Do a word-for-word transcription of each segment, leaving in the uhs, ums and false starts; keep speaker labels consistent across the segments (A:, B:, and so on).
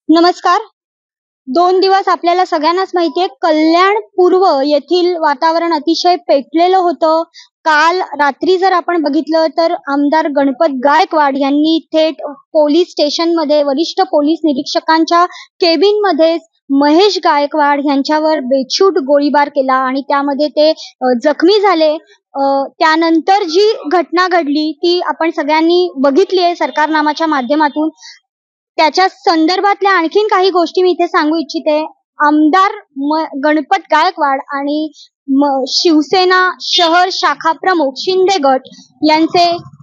A: नमस्कार. दोन दिवस आपल्याला सगळ्यांनाच माहिती आहे, कल्याण पूर्व येथील वातावरण अतिशय पेटलेलं होतं. काल रात्री जर आपण बघितलं तर आमदार गणपत गायकवाड यांनी थेट पोलीस स्टेशनमध्ये वरिष्ठ पोलीस निरीक्षकांच्या केबिनमध्येच महेश गायकवाड यांच्यावर बेछूट गोळीबार केला आणि त्यामध्ये ते अ, जखमी झाले. अ, त्यानंतर जी घटना घडली ती आपण सगळ्यांनी बघितली आहे सरकारनामाच्या माध्यमातून. त्याच्या संदर्भातल्या आणखीन काही गोष्टी मी इथे सांगू इच्छिते. आमदार म गणपत गायकवाड आणि म शिवसेना शहर शाखा प्रमुख शिंदे गट यांचे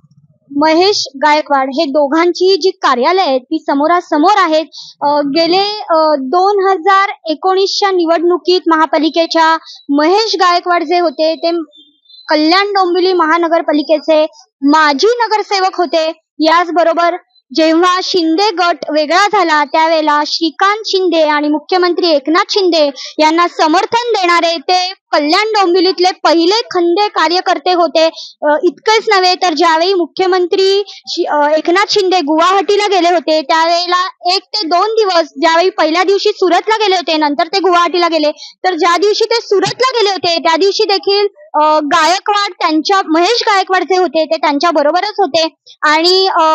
A: महेश गायकवाड हे दोघांची जी कार्यालय आहेत ती समोरासमोर आहेत. अ, गेले अ, दोन हजार एकोणीसच्या निवडणुकीत महापालिकेच्या महेश गायकवाड जे होते ते कल्याण डोंबिवली महानगरपालिकेचे माजी नगरसेवक होते. याचबरोबर जेव्हा शिंदे गट वेगळा झाला त्यावेळेला श्रीकांत शिंदे आणि मुख्यमंत्री एकनाथ शिंदे यांना समर्थन देणारे ते कल्याण डोंबिवलीतले पहिले खंदे कार्यकर्ते होते. अ, इतकेच नव्हे तर ज्यावेळी मुख्यमंत्री शि- अ, एकनाथ शिंदे गुवाहाटीला गेले होते त्यावेळेला एक ते दोन दिवस, ज्यावेळी पहिल्या दिवशी सुरतला गेले होते, नंतर ते गुवाहाटीला गेले, तर ज्या दिवशी ते सुरतला गेले होते त्या दिवशी देखील अ, गायकवाड त्यांच्या महेश गायकवाड जे होते ते त्यांच्या बरोबरच होते. आणि अ,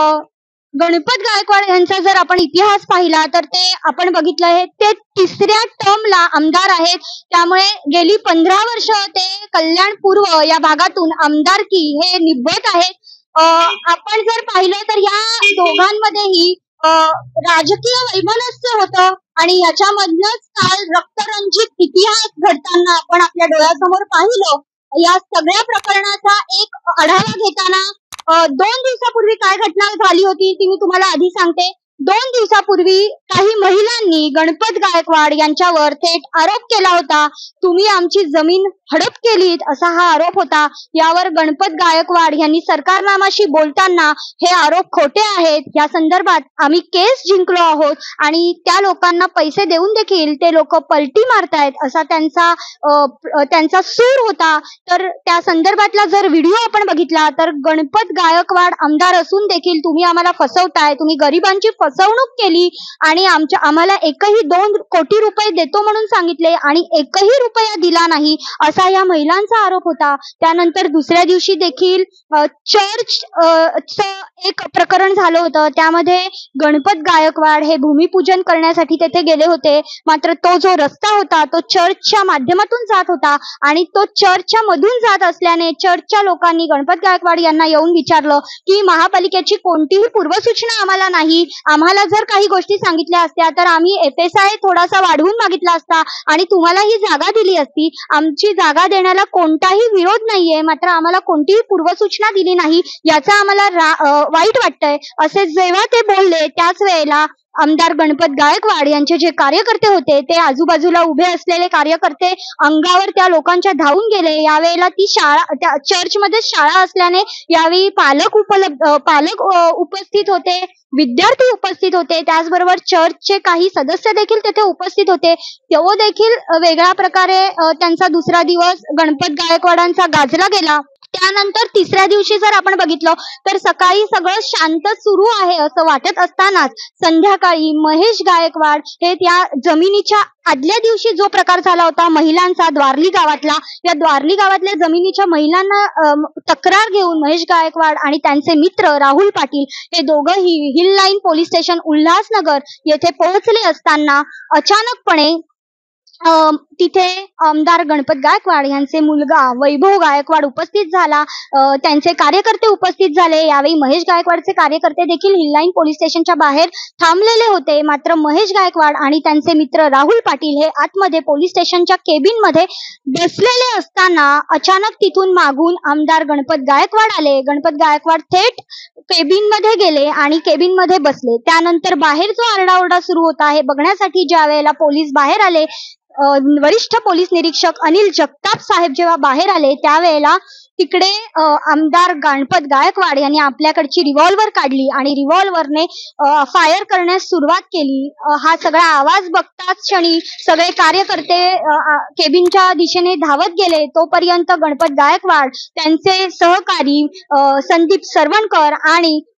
A: गणपत गायकवाड यांचा जर आपण इतिहास पाहिला तर ते आपण बघितलं आहे ते तिसऱ्या टर्मला आमदार आहेत. त्यामुळे गेली पंधरा वर्ष ते कल्याण पूर्व या भागातून आमदारकी हे निभवत आहेत. अ, आपण जर पाहिलं तर या दोघांमध्येही अ, राजकीय वैमनस्य होतं आणि याच्यामधनच काल रक्तरंजित इतिहास घडताना आपण आपल्या डोळ्यासमोर पाहिलं. या सगळ्या प्रकरणाचा एक आढावा घेताना अ, दोन दिवसापूर्वी काय घटना झाली होती ती मी तुम्हाला आधी सांगते. दोन दिवसापूर्वी काही महिलांनी गणपत गायकवाड यांच्यावर थेट आरोप केला होता. तुम्ही आमची जमीन हडप केलीत असा हा आरोप होता. यावर गणपत गायकवाड यांनी सरकारनामाशी बोलताना हे आरोप खोटे आहेत, या संदर्भात आम्ही केस जिंकलो आहोत आणि त्या लोकांना पैसे देऊन देखील ते लोक पलटी मारतायत असा त्यांचा अ, अ, त्यांचा सूर होता. तर त्या संदर्भातला जर व्हिडिओ आपण बघितला तर गणपत गायकवाड आमदार असून देखील तुम्ही आम्हाला फसवताय, तुम्ही गरिबांची फसवणूक केली आणि आमच्या आम्हाला एकही दोन कोटी रुपये देतो म्हणून सांगितले आणि एकही रुपया दिला नाही असा या महिलांचा आरोप होता. त्यानंतर दुसऱ्या दिवशी देखील अ, चर्च अ, चं एक प्रकरण झालं होतं. त्यामध्ये गणपत गायकवाड हे भूमिपूजन करण्यासाठी तेथे गेले होते. मात्र तो जो रस्ता होता तो चर्चच्या माध्यमातून जात होता आणि तो चर्चच्या मधून जात असल्याने चर्चच्या लोकांनी गणपत गायकवाड यांना येऊन विचारलं की महापालिकेची कोणतीही पूर्वसूचना आम्हाला नाही, आम्हाला जर काही गोष्टी सांगितल्या असत्या तर आम्ही एफ एस आय थोडासा वाढवून मागितला असता आणि तुम्हाला ही जागा दिली असती. आमची जागा देण्याला कोणताही विरोध नाहीये, मात्र आम्हाला कोणतीही पूर्वसूचना दिली नाही याचा आम्हाला रा- अ, वाईट वाटतंय असे जेव्हा ते बोलले त्याच वेळेला आमदार गणपत गायकवाड यांचे जे कार्यकर्ते होते ते आजूबाजूला उभे असलेले कार्यकर्ते अंगावर त्या लोकांच्या धावून गेले. यावेळेला ती शाळा त्या चर्चमध्ये शाळा असल्याने यावेळी पालक उपलब्ध अ, पालक अ, उपस्थित होते, विद्यार्थी उपस्थित होते, त्याचबरोबर चर्चचे काही सदस्य देखील तेथे उपस्थित होते. तो देखील अ, वेगळ्या प्रकारे अ, त्यांचा दुसरा दिवस गणपत गायकवाडांचा गाजला गेला. त्यानंतर तिसऱ्या दिवशी जर आपण बघितलं तर सकाळी सगळं शांत सुरू आहे असं वाटत असतानाच संध्याकाळी महेश गायकवाड हे त्या जमिनीच्या आदल्या दिवशी जो प्रकार झाला होता महिलांचा द्वारली गावातला, या द्वारली गावातल्या जमिनीच्या महिलांना अ, तक्रार घेऊन महेश गायकवाड आणि त्यांचे मित्र राहुल पाटील हे दोघंही hill line police station Ulhasnagar येथे पोहोचले असताना अचानकपणे अ, तिथे आमदार गणपत गायकवाड यांचे मुलगा वैभव गायकवाड उपस्थित झाला. अ, त्यांचे कार्यकर्ते उपस्थित झाले. यावेळी महेश गायकवाडचे कार्यकर्ते देखील हिललाईन पोलीस स्टेशनच्या बाहेर थांबलेले होते. मात्र महेश गायकवाड आणि त्यांचे मित्र राहुल पाटील हे आतमध्ये पोलीस स्टेशनच्या केबिनमध्ये बसलेले असताना अचानक तिथून मागून आमदार गणपत गायकवाड आले. गणपत गायकवाड थेट केबिनमध्ये गेले आणि केबिनमध्ये बसले. त्यानंतर बाहेर जो आरडाओरडा सुरू होता हे बघण्यासाठी ज्या वेळेला पोलीस बाहेर आले, अ, वरिष्ठ पोलीस निरीक्षक अनिल जगताप साहेब जेव्हा बाहेर आले त्यावेळेला तिकडे अ, आमदार गणपत गायकवाड यांनी आपल्याकडची रिव्हॉल्वर काढली आणि रिव्हॉल्वरने फायर करण्यास सुरुवात केली. अ, हा सगळा आवाज बघताच क्षणी सगळे कार्यकर्ते अ, आ, केबिनच्या दिशेने धावत गेले. तोपर्यंत गणपत गायकवाड, त्यांचे सहकारी अ, संदीप सरवणकर आणि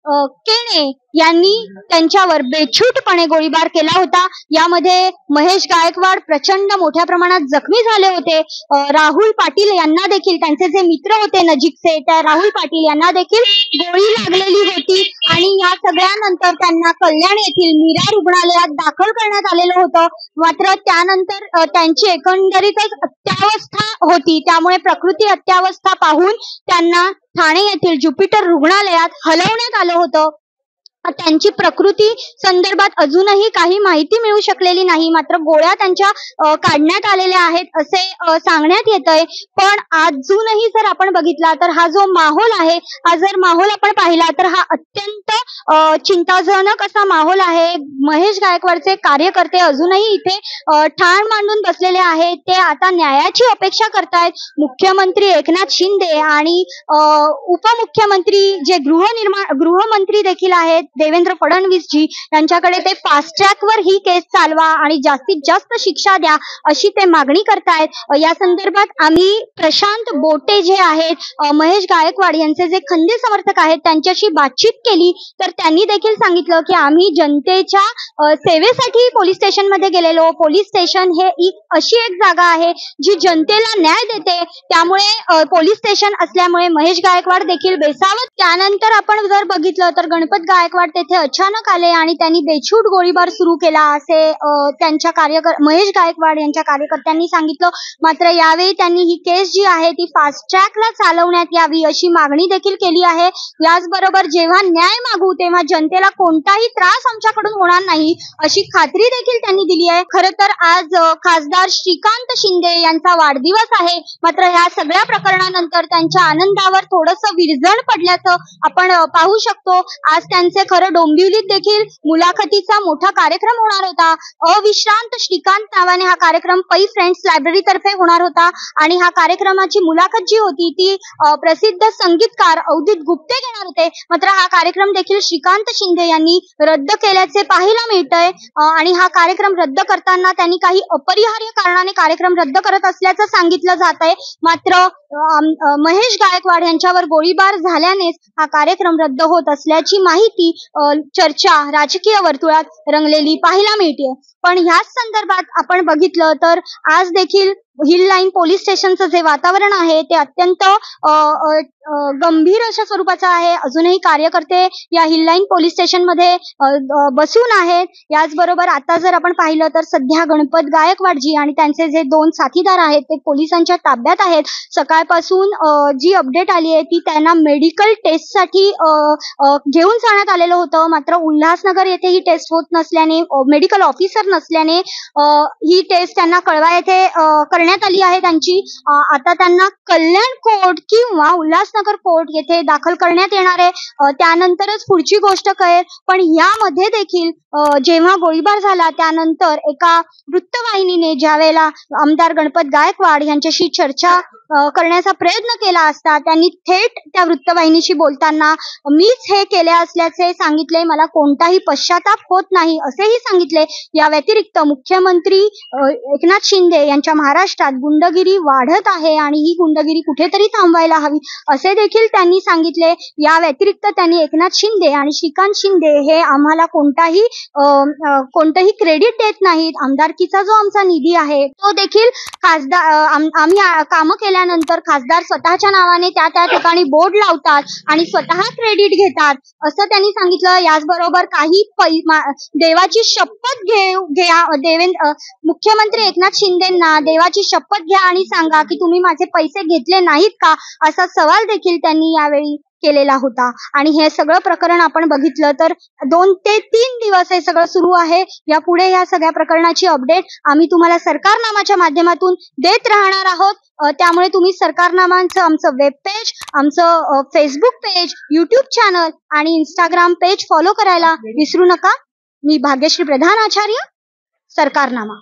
A: अ, केणे यांनी त्यांच्यावर बेछूटपणे गोळीबार केला होता. यामध्ये महेश गायकवाड प्रचंड मोठ्या प्रमाणात जखमी झाले होते. अ, राहुल पाटील यांना देखील, त्यांचे जे मित्र होते नजीकचे, त्या राहुल पाटील यांना देखील गोळी लागलेली होती आणि या सगळ्यानंतर त्यांना कल्याण येथील मीरा रुग्णालयात दाखल करण्यात आलेलं होतं. मात्र त्यानंतर अ, त्यांची एकंदरीतच अत्यावस्था होती. त्यामुळे प्रकृती अत्यावस्था पाहून त्यांना ठाणे येथील ज्युपिटर रुग्णालयात हलवण्यात आलं होतं. त्यांची प्रकृती संदर्भात अजूनही काही माहिती मिळू शकलेली नाही. मात्र गोळ्या त्यांच्या अ, काढण्यात आलेल्या आहेत असे अ, सांगण्यात येतंय. पण अजूनही जर आपण बघितला तर हा जो माहोल आहे, हा जर माहोल आपण पाहिला तर हा अत्यंत अ, चिंताजनक असा माहोल आहे. महेश गायकवाडचे कार्यकर्ते अजूनही इथे अ, ठाण मांडून बसलेले आहेत. ते आता न्यायाची अपेक्षा करतायत. मुख्यमंत्री एकनाथ शिंदे आणि अ, उपमुख्यमंत्री जे गृहनिर्माण गृहमंत्री देखील आहेत देवेंद्र फडणवीसजी, यांच्याकडे ते फास्ट ट्रॅकवर ही केस चालवा आणि जास्तीत जास्त शिक्षा द्या अशी ते मागणी करतायत. अ, या संदर्भात आम्ही प्रशांत बोटे जे आहेत, अ, महेश गायकवाड यांचे जे खंदे समर्थक आहेत, त्यांच्याशी बातचीत केली तर त्यांनी देखील सांगितलं की आम्ही जनतेच्या अ, सेवेसाठी पोलीस स्टेशनमध्ये गेलेलो. पोलीस स्टेशन हे एक अशी एक जागा आहे जी जनतेला न्याय देते. त्यामुळे अ, पोलीस स्टेशन असल्यामुळे महेश गायकवाड देखील बेसावत. त्यानंतर आपण जर बघितलं तर गणपत गायकवाड तेथे अचानक आले आणि त्यांनी बेछूट गोळीबार सुरू केला असे अ, त्यांच्या कार्यकर महेश गायकवाड यांच्या कार्यकर्त्यांनी सांगितलं. मात्र यावेळी त्यांनी ही केस जी आहे ती फास्ट ट्रॅकला चालवण्यात यावी अशी मागणी देखील केली आहे. याचबरोबर जेव्हा न्याय मागू तेव्हा जनतेला कोणताही त्रास आमच्याकडून होणार नाही अशी खात्री देखील त्यांनी दिली आहे. खरं तर आज अ, खासदार श्रीकांत शिंदे यांचा वाढदिवस आहे. मात्र ह्या सगळ्या प्रकरणानंतर त्यांच्या आनंदावर थोडंसं विरजण पडल्याचं आपण अ, पाहू शकतो. आज त्यांचे खरं डोंबिवलीत देखील मुलाखतीचा मोठा कार्यक्रम होणार होता. अविश्रांत श्रीकांत नावाने हा कार्यक्रम पै फ्रेंड्स लायब्ररी तर्फे होणार होता आणि हा कार्यक्रमाची मुलाखत जी होती ती अ, प्रसिद्ध संगीतकार अवधूत गुप्ते घेणार होते. मात्र हा कार्यक्रम देखील श्रीकांत शिंदे यांनी रद्द केल्याचे पाहायला मिळतंय अ, आणि हा कार्यक्रम रद्द करताना त्यांनी काही अपरिहार्य कारणाने कार्यक्रम रद्द करत असल्याचं सांगितलं जात आहे. मात्र अ, अ, महेश गायकवाड यांच्यावर गोळीबार झाल्यानेच हा कार्यक्रम रद्द होत असल्याची माहिती अ, चर्चा राजकीय वर्तुळात रंगलेली पाहायला मिळते. पण ह्याच संदर्भात आपण बघितलं तर आज देखील हिल लाईन पोलीस स्टेशनचं जे वातावरण आहे ते अत्यंत अ, अ, अ, गंभीर अशा स्वरूपाचं आहे. अजूनही कार्यकर्ते या हिल लाईन पोलीस स्टेशनमध्ये अ, अ, बसून आहेत. याचबरोबर आता जर आपण पाहिलं तर सध्या गणपत गायकवाडजी आणि त्यांचे जे दोन साथीदार आहेत ते पोलिसांच्या ताब्यात आहेत. सकाळपासून अ, जी अपडेट आली आहे ती त्यांना मेडिकल टेस्टसाठी अ, अ, घेऊन जाण्यात आलेलं होतं. मात्र उल्हासनगर येथे ही टेस्ट होत नसल्याने, मेडिकल ऑफिसर नसल्याने अ, ही टेस्ट त्यांना कळवा येथे अ, करण्यात आली आहे त्यांची. अ, आता त्यांना कल्याण कोर्ट किंवा उल्हासनगर कोर्ट येथे दाखल करण्यात येणार आहे. अ, त्यानंतरच पुढची गोष्ट कळेल. पण यामध्ये देखील अ, जेव्हा गोळीबार झाला त्यानंतर एका वृत्तवाहिनीने ज्यावेळेला आमदार गणपत गायकवाड यांच्याशी चर्चा अ, करण्याचा प्रयत्न केला असता त्यांनी थेट त्या वृत्तवाहिनीशी बोलताना मीच हे केले असल्याचे सांगितले. मला कोणताही पश्चाताप होत नाही असेही सांगितले. या व्यतिरिक्त मुख्यमंत्री अ, एकनाथ शिंदे यांच्या महाराष्ट्रात गुंडगिरी वाढत आहे आणि ही गुंडगिरी कुठेतरी थांबवायला हवी असे देखील त्यांनी सांगितले. या व्यतिरिक्त त्यांनी एकनाथ शिंदे आणि श्रीकांत शिंदे हे आम्हाला कोणताही अ, अ, कोणतंही क्रेडिट देत नाहीत. आमदारकीचा जो आमचा निधी आहे तो देखील खासदार अ, आम, आम्ही आ- कामं केल्यानंतर खासदार स्वतःच्या नावाने त्या त्या ठिकाणी बोर्ड लावतात आणि स्वतः क्रेडिट घेतात असं त्यांनी सांगितलं. याचबरोबर काही पै मा- देवाची शपथ घेऊ घ्या देवेंद्र अ, मुख्यमंत्री एकनाथ शिंदेंना देवाची शपथ घ्या आणि सांगा की तुम्ही माझे पैसे घेतले नाहीत का असा सवाल देखील त्यांनी यावेळी केलेला होता. आणि हे सगळं प्रकरण आपण बघितलं तर दोन ते तीन दिवस हे सगळं सुरू आहे. यापुढे या सगळ्या प्रकरणाची अपडेट आम्ही तुम्हाला सरकारनामाच्या माध्यमातून देत राहणार आहोत. अ, त्यामुळे तुम्ही सरकारनामांचं आमचं वेब पेज, आमचं फेसबुक पेज, युट्यूब चॅनल आणि इंस्टाग्राम पेज फॉलो करायला विसरू नका. मी भाग्यश्री प्रधान आचार्य, सरकारनामा.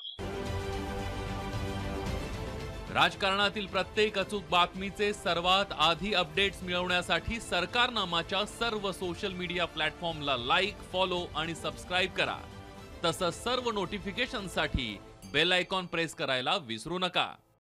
B: राजकारणातील प्रत्येक अचूक बातमीचे सर्वात आधी अपडेट्स मिळवण्यासाठी सरकारनामाच्या सर्व सोशल मीडिया प्लॅटफॉर्मला लाईक, फॉलो आणि सबस्क्राईब करा. तसंच सर्व नोटिफिकेशनसाठी बेल आयकॉन प्रेस करायला विसरू नका.